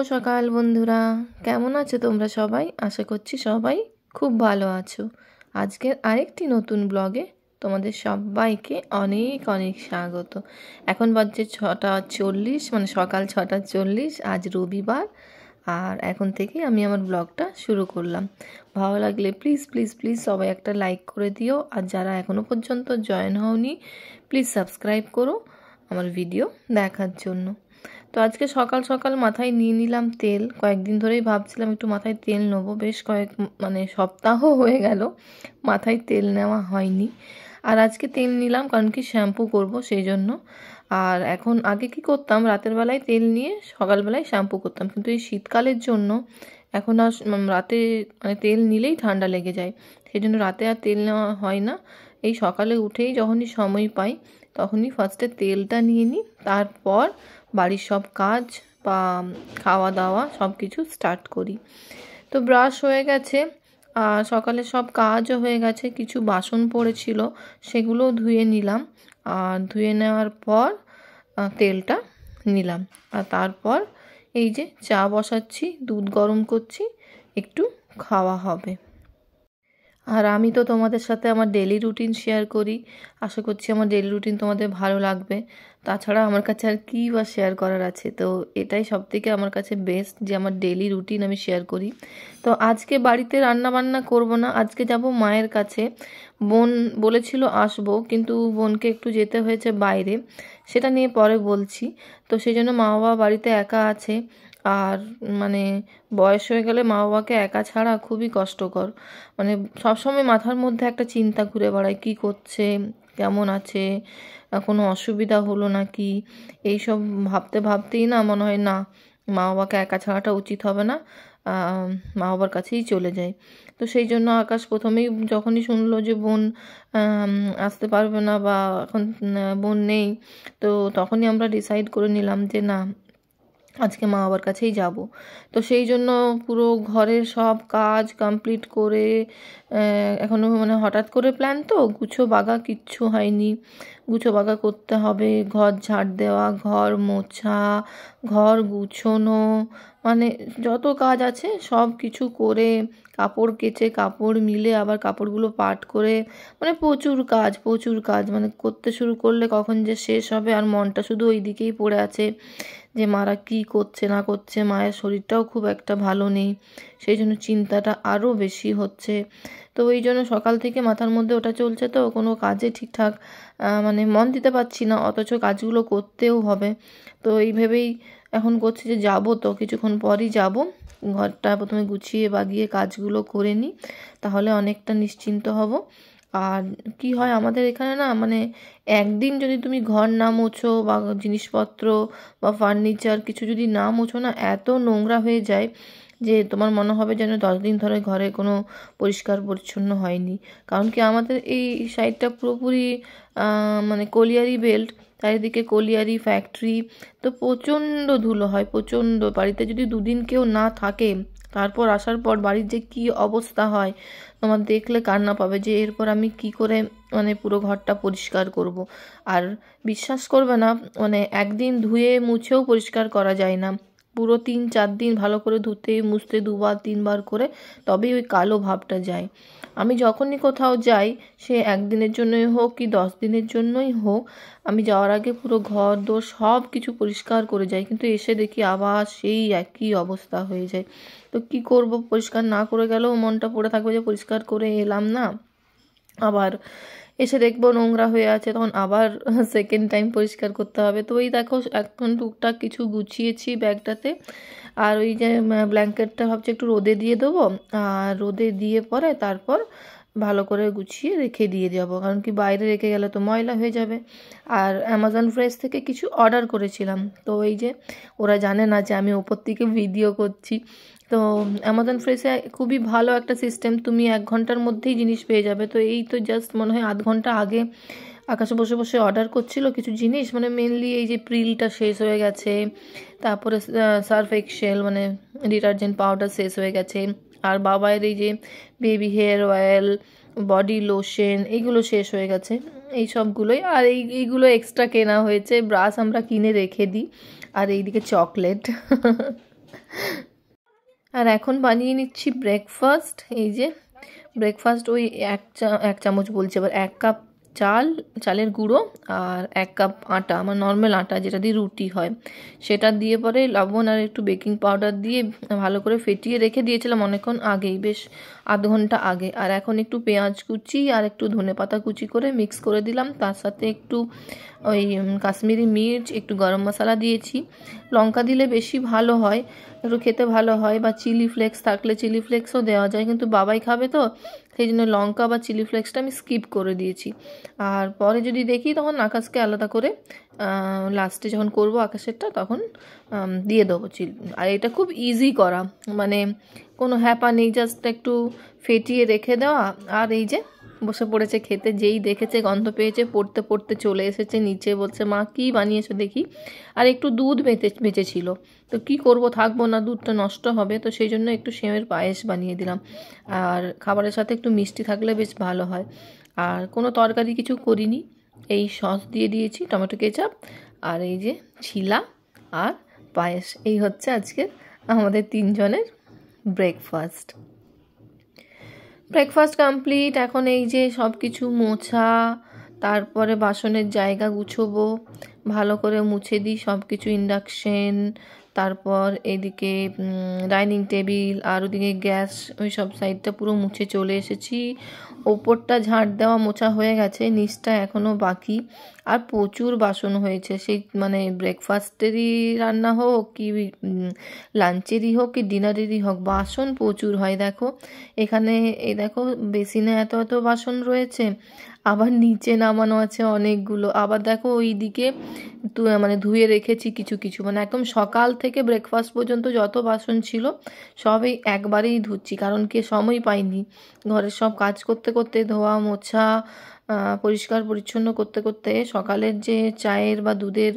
সকাল বন্ধুরা, কেমন আছো তোমরা সবাই? আশা করছি সবাই খুব ভালো আছো। আজকের আরেকটি নতুন ব্লগে তোমাদের সবাইকে অনেক অনেক স্বাগত। এখন বাজছে 6:40, মানে সকাল 6:40। আজ রবিবার, আর এখন থেকে আমি আমার ব্লগটা শুরু করলাম। ভালো লাগলে প্লিজ প্লিজ প্লিজ সবাই একটা লাইক করে দিও, আর যারা এখনও পর্যন্ত জয়েন হওনি প্লিজ সাবস্ক্রাইব করো আমার ভিডিও দেখার জন্য। তো আজকে সকাল সকাল মাথায় নিয়ে নিলাম তেল। কয়েকদিন ধরেই ভাবছিলাম একটু মাথায় তেল নেবো, বেশ মানে সপ্তাহ হয়ে গেল মাথায় তেল নেওয়া হয়নি। আর আজকে তেল নিলাম কারণ কি শ্যাম্পু করব সেই জন্য। আর এখন আগে কি করতাম, রাতের বেলায় তেল নিয়ে সকালবেলায় শ্যাম্পু করতাম, কিন্তু এই শীতকালের জন্য এখন আর রাতে মানে তেল নিলেই ঠান্ডা লেগে যায়, সেই জন্য রাতে আর তেল নেওয়া হয় না। এই সকালে উঠেই যখনই সময় পাই তখনই ফার্স্টে তেলটা নিয়ে নিই, তারপর বাড়ির সব কাজ বা খাওয়া দাওয়া সব কিছু স্টার্ট করি। তো ব্রাশ হয়ে গেছে, আর সকালে সব কাজও হয়ে গেছে। কিছু বাসন পড়েছিল সেগুলোও ধুয়ে নিলাম, আর ধুয়ে নেওয়ার পর তেলটা নিলাম। আর তারপর এই যে চা বসাচ্ছি, দুধ গরম করছি, একটু খাওয়া হবে। আর আমি তো তোমাদের সাথে আমার ডেলি রুটিন শেয়ার করি, আশা করছি আমার ডেলি রুটিন তোমাদের ভালো লাগবে। তাছাড়া আমার কাছে আর কী বা শেয়ার করার আছে, তো এটাই সবথেকে আমার কাছে বেস্ট যে আমার ডেলি রুটিন আমি শেয়ার করি। তো আজকে বাড়িতে রান্না বান্না করব না, আজকে যাব মায়ের কাছে। বোন বলেছিল আসবো, কিন্তু বোনকে একটু যেতে হয়েছে বাইরে, সেটা নিয়ে পরে বলছি। তো সেই জন্য মা বাবা বাড়িতে একা আছে, আর মানে বয়স হয়ে গেলে মা বাবাকে একা ছাড়া খুবই কষ্টকর। মানে সবসময় মাথার মধ্যে একটা চিন্তা ঘুরে বেড়ায়, কী করছে, কেমন আছে, কোনো অসুবিধা হলো নাকি, এইসব ভাবতে ভাবতেই না মনে হয় না মা বাবাকে একা ছাড়াটা উচিত হবে না, মা বাবার কাছেই চলে যায়। তো সেই জন্য আকাশ প্রথমেই যখনই শুনলো যে বোন আসতে পারবে না বা এখন বোন নেই, তো তখনই আমরা ডিসাইড করে নিলাম যে না, আজকে মা বাবার কাছেই যাব। তো সেই জন্য পুরো ঘরের সব কাজ কমপ্লিট করে, এখনও মানে হঠাৎ করে প্ল্যান, তো গুছো বাগা কিচ্ছু হয়নি। গুছো বাগা করতে হবে, ঘর ঝাড় দেওয়া, ঘর মোছা, ঘর গুছোনো, মানে যত কাজ আছে সব কিছু করে, কাপড় কেচে কাপড় মিলে আবার কাপড়গুলো পাট করে, মানে প্রচুর কাজ প্রচুর কাজ, মানে করতে শুরু করলে কখন যে শেষ হবে। আর মনটা শুধু ওই দিকেই পড়ে আছে যে মারা কী করছে না করছে, মায়ের শরীরটাও খুব একটা ভালো নেই, সেই জন্য চিন্তাটা আরও বেশি হচ্ছে। তো ওই জন্য সকাল থেকে মাথার মধ্যে ওটা চলছে, তো কোনো কাজে ঠিকঠাক মানে মন দিতে পারছি না, অথচ কাজগুলো করতেও হবে। তো এই ভেবেই এখন করছি যে যাব, তো কিছুক্ষণ পরই যাব। ঘরটা প্রথমে গুছিয়ে বাগিয়ে কাজগুলো করে নিই, তাহলে অনেকটা নিশ্চিন্ত হব। আর কি হয় আমাদের এখানে না, মানে একদিন যদি তুমি ঘর না মোছো বা জিনিসপত্র বা ফার্নিচার কিছু যদি না মোছো না, এত নোংরা হয়ে যায় যে তোমার মনে হবে যেন 10 দিন ধরে ঘরে কোনো পরিষ্কার পরিচ্ছন্ন হয়নি। কারণ কি আমাদের এই সাইডটা পুরোপুরি মানে কলিয়ারি বেল্ট, চারিদিকে কলিয়ারি ফ্যাক্টরি, তো প্রচণ্ড ধুলো হয়, প্রচণ্ড। বাড়িতে যদি দুদিন কেউ না থাকে, তারপর আসার পর বাড়ির যে কী অবস্থা হয় তোমার দেখলে কান্না পাবে, যে এরপর আমি কি করে মানে পুরো ঘরটা পরিষ্কার করব। আর বিশ্বাস করবে না, মানে একদিন ধুয়ে মুছেও পরিষ্কার করা যায় না, পুরো 3-4 দিন ভালো করে ধুতে মুছতে 2বার 3বার করে তবেই ওই কালো ভাবটা যায়। আমি যখনই কোথাও যাই, সে একদিনের জন্যই হোক কি 10 দিনের জন্যই হোক, আমি যাওয়ার আগে পুরো ঘর দোর সব কিছু পরিষ্কার করে যাই, কিন্তু এসে দেখি আবার সেই একই অবস্থা হয়ে যায়। তো কি করব, পরিষ্কার না করে গেলেও মনটা পড়ে থাকবে যে পরিষ্কার করে এলাম না, আবার এসে দেখবো নোংরা হয়ে আছে, তখন আবার সেকেন্ড টাইম পরিষ্কার করতে হবে। তো ওই দেখো এখন টুকটাক কিছু গুছিয়েছি ব্যাগটাতে, আর ওই যে ব্ল্যাঙ্কেটটা ভাবছি একটু রোদে দিয়ে দেবো, আর রোদে দিয়ে পরে তারপর ভালো করে গুছিয়ে রেখে দিয়ে যাবো, কারণ কি বাইরে রেখে গেলে তো ময়লা হয়ে যাবে। আর অ্যামাজন ফ্রেশ থেকে কিছু অর্ডার করেছিলাম, তো এই যে ওরা জানে না যে আমি ওপর থেকে ভিডিও করছি। তো অ্যামাজন ফ্রেশে খুবই ভালো একটা সিস্টেম, তুমি 1 ঘন্টার মধ্যেই জিনিস পেয়ে যাবে। তো এই তো জাস্ট মনে হয় আধ ঘন্টা আগে আকাশে বসে বসে অর্ডার করছিল কিছু জিনিস, মানে মেনলি এই যে প্রিলটা শেষ হয়ে গেছে, তারপরে সার্ফ এক্সেল মানে ডিটারজেন্ট পাউডার শেষ হয়ে গেছে, আর বাবায়ের এই যে baby hair oil, body lotion, এইগুলো শেষ হয়ে গেছে, এই সবগুলোই। আর এইগুলো এক্সট্রা কেনা হয়েছে, ব্রাশ আমরা কিনে রেখে দিই, আর এইদিকে চকলেট আর এখন বানিয়ে নিচ্ছি ব্রেকফাস্ট। এই যে ব্রেকফাস্ট, ওই এক চামচ বলছি আবার, 1 কাপ চালের গুঁড়ো আর 1 কাপ আটা, আমার নর্মাল আটা যেটা দিয়ে রুটি হয়, সেটা দিয়ে পরে লবণ আর একটু বেকিং পাউডার দিয়ে ভালো করে ফেটিয়ে রেখে দিয়েছিলাম অনেকক্ষণ আগেই, বেশ আধ ঘন্টা আগে। আর এখন একটু পেঁয়াজ কুচি আর একটু ধনেপাতা কুচি করে মিক্স করে দিলাম, তার সাথে একটু ওই কাশ্মীরি মির্চ, একটু গরম মশলা দিয়েছি। লঙ্কা দিলে বেশি ভালো হয়, একটু খেতে ভালো হয়, বা চিলি ফ্লেক্স থাকলে চিলি ফ্লেক্সও দেওয়া যায়, কিন্তু বাবাই খাবে তো সেই জন্য লঙ্কা বা চিলি ফ্লেক্সটা আমি স্কিপ করে দিয়েছি। আর পরে যদি দেখি তখন আকাশকে আলাদা করে লাস্টে যখন করব আকাশেরটা তখন দিয়ে দেবো চিলি। আর এটা খুব ইজি করা, মানে কোনো হ্যাপা নেই, জাস্ট একটু ফেটিয়ে রেখে দেওয়া। আর এই যে বসে পড়েছে খেতে, যেই দেখেছে গন্ধ পেয়েছে পড়তে পড়তে চলে এসেছে নিচে, বলছে মা কী বানিয়েছো দেখি। আর একটু দুধ বেঁচেছিল, তো কি করব, থাকবো না, দুধটা নষ্ট হবে, তো সেই জন্য একটু সেমের পায়েস বানিয়ে দিলাম। আর খাবারের সাথে একটু মিষ্টি থাকলে বেশ ভালো হয়। আর কোনো তরকারি কিছু করিনি, এই সস দিয়ে দিয়েছি, টমেটো কেচাপ, আর এই যে ছিলা আর পায়েস। এই হচ্ছে আজকে আমাদের 3 জনের ব্রেকফাস্ট কমপ্লিট। এখন এই যে সব কিছু মোছা, তারপরে বাসনের জায়গা গুছোবো, ভালো করে মুছে দিই সব কিছু, ইন্ডাকশন, তারপর এদিকে ডাইনিং টেবিল, আর ওদিকে গ্যাস, ওই সব সাইডটা পুরো মুছে চলে এসেছি। ওপরটা ঝাঁট দেওয়া মোছা হয়ে গেছে, নিচটা এখনও বাকি। আর প্রচুর বাসন হয়েছে, সেই মানে ব্রেকফাস্টেরই রান্না হোক কি লাঞ্চেরই হোক কি ডিনারেরই হোক, বাসন প্রচুর হয়। দেখো এখানে, এই দেখো বেসিনে এত এত বাসন রয়েছে, আবার নিচে নামানো আছে অনেকগুলো, আবার দেখো ওই দিকে মানে ধুয়ে রেখেছি কিছু কিছু, মানে একদম সকাল থেকে ব্রেকফাস্ট পর্যন্ত যত বাসন ছিল সবই একবারেই ধুচ্ছি, কারণ কি সময় পাইনি ঘরের সব কাজ করতে করতে, ধোয়া মোছা পরিষ্কার পরিচ্ছন্ন করতে করতে সকালের যে চায়ের বা দুধের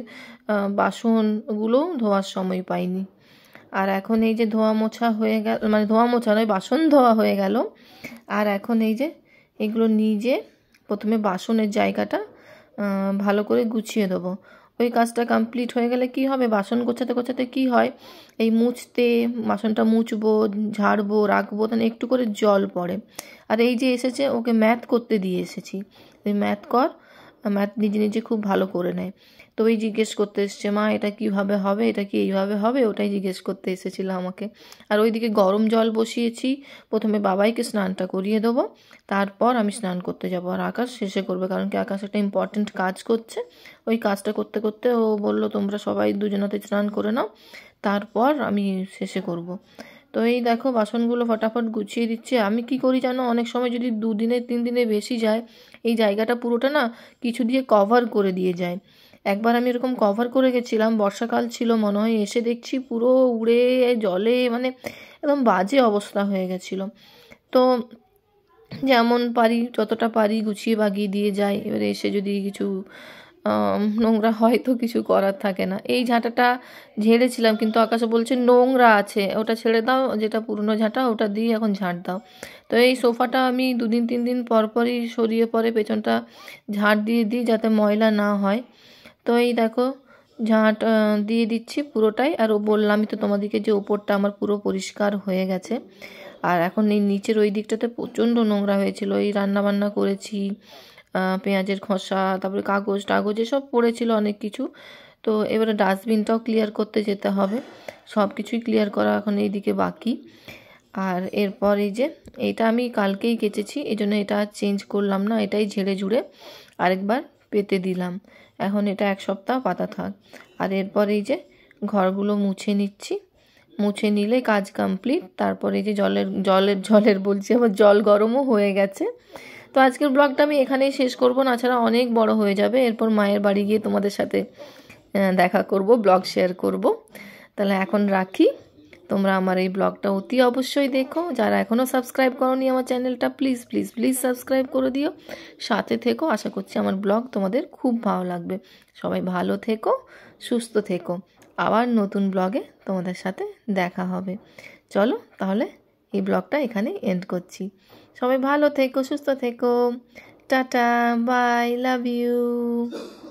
বাসনগুলো ধোয়ার সময় পাইনি। আর এখন এই যে ধোয়া মোছা হয়ে গেল, মানে ধোয়া মোছা নয়, বাসন ধোয়া হয়ে গেল। আর এখন এই যে এগুলো নিজে প্রথমে বাসনের জায়গাটা ভালো করে গুছিয়ে দেবো। ওই কাজটা কমপ্লিট হয়ে গেলে কি হবে, বাসন গোছাতে গোছাতে কি হয়, এই মুছতে, বাসনটা মুছবো, ঝাড়বো, রাখবো, তাহলে একটু করে জল পড়ে। আর এই যে এসেছে, ওকে ম্যাথ করতে দিয়ে এসেছি, ওই ম্যাথ নিজে নিজে খুব ভালো করে নেয়। তো ওই জিজ্ঞেস করতে এসছে, মা এটা কীভাবে হবে, এটা কি এইভাবে হবে, ওটাই জিজ্ঞেস করতে এসেছিলো আমাকে। আর ওইদিকে গরম জল বসিয়েছি, প্রথমে বাবাইকে স্নানটা করিয়ে দেবো, তারপর আমি স্নান করতে যাব, আর আকাশ শেষে করবে, কারণ কি আকাশ একটা ইম্পর্টেন্ট কাজ করছে। ওই কাজটা করতে করতে ও বললো তোমরা সবাই দুজনাতে স্নান করে নাও, তারপর আমি শেষে করব। তো এই দেখো বাসনগুলো ফটাফট গুছিয়ে দিচ্ছে। আমি কি করি জানো, অনেক সময় যদি 2 দিনে 3 দিনে বেশি যায়, এই জায়গাটা পুরোটা না কিছু দিয়ে কভার করে দিয়ে যায়। একবার আমি এরকম কভার করে গেছিলাম, বর্ষাকাল ছিল মনে হয়, এসে দেখছি পুরো উড়ে জলে, মানে একদম বাজে অবস্থা হয়ে গেছিলো। তো যেমন পারি যতটা পারি গুছিয়ে বাগিয়ে দিয়ে যাই, এবারে এসে যদি কিছু নোংরা হয় তো কিছু করার থাকে না। এই ঝাঁটাটা ঝেড়েছিলাম, কিন্তু আকাশে বলছে নোংরা আছে, ওটা ছেড়ে দাও, যেটা পুরনো ঝাঁটা ওটা দিয়ে এখন ঝাঁট দাও। তো এই সোফাটা আমি 2 দিন 3 দিন পর পরই সরিয়ে পরে পেছনটা ঝাঁট দিয়ে দিই, যাতে ময়লা না হয়। তো এই দেখো ঝাঁট দিয়ে দিচ্ছি পুরোটাই। আর বললামই তো তোমাদেরকে যে ওপরটা আমার পুরো পরিষ্কার হয়ে গেছে। আর এখন এই নিচের ওই দিকটাতে প্রচণ্ড নোংরা হয়েছিল, এই রান্নাবান্না করেছি, পেঁয়াজের খোসা, তারপরে কাগজ এসব পড়েছিল অনেক কিছু। তো এবারে ডাস্টবিনটাও ক্লিয়ার করতে যেতে হবে, সব কিছুই ক্লিয়ার করা এখন এইদিকে বাকি। আর এরপর এই যে এটা আমি কালকেই কেচেছি, এই জন্য এটা আর চেঞ্জ করলাম না, এটাই ঝেড়ে ঝুড়ে আরেকবার পেতে দিলাম। এখন এটা 1 সপ্তাহ পাতা থাক। আর এরপর এই যে ঘরগুলো মুছে নিচ্ছি, মুছে নিলে কাজ কমপ্লিট। তারপরে এই যে জলের বলছি, আমার জল গরমও হয়ে গেছে। তো আজকের ব্লগটা আমি এখানেই শেষ করব, না ছাড়া অনেক বড় হয়ে যাবে। এরপর মায়ের বাড়ি গিয়ে তোমাদের সাথে দেখা করব, ব্লগ শেয়ার করব। তাহলে এখন রাখি, তোমরা আমার এই ব্লগটা অতি অবশ্যই দেখো। যারা এখনও সাবস্ক্রাইব করোনি আমার চ্যানেলটা, প্লিজ প্লিজ প্লিজ সাবস্ক্রাইব করে দিও, সাথে থেকো। আশা করছি আমার ব্লগ তোমাদের খুব ভালো লাগবে। সবাই ভালো থেকো, সুস্থ থেকো, আবার নতুন ব্লগে তোমাদের সাথে দেখা হবে। চলো তাহলে এই ব্লগটা এখানে এন্ড করছি। সবাই ভালো থেকো, সুস্থ থেকো, টাটা, বাই, লাভ ইউ।